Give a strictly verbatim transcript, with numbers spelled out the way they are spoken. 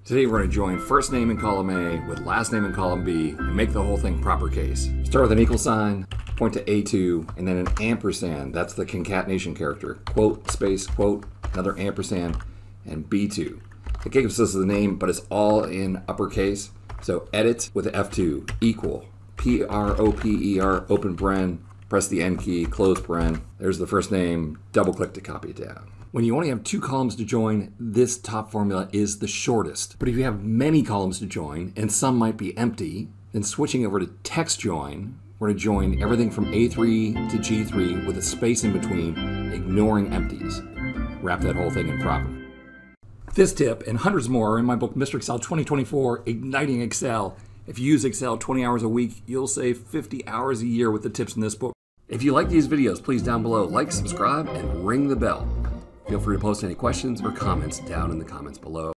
Today we're going to join first name in column A with last name in column B and make the whole thing proper case. Start with an equal sign, point to A two, and then an ampersand. That's the concatenation character. Quote, space, quote, another ampersand, and B two. It gives us the name, but it's all in uppercase. So edit with F two, equal, P R O P E R, open paren, press the N key, close paren. There's the first name, double click to copy it down. When you only have two columns to join, this top formula is the shortest. But if you have many columns to join, and some might be empty, then switching over to TEXTJOIN, we're going to join everything from A three to G three with a space in between, ignoring empties. Wrap that whole thing in proper. This tip and hundreds more are in my book, Mister Excel twenty twenty-four, Igniting Excel. If you use Excel twenty hours a week, you'll save fifty hours a year with the tips in this book. If you like these videos, please down below, like, subscribe, and ring the bell. Feel free to post any questions or comments down in the comments below.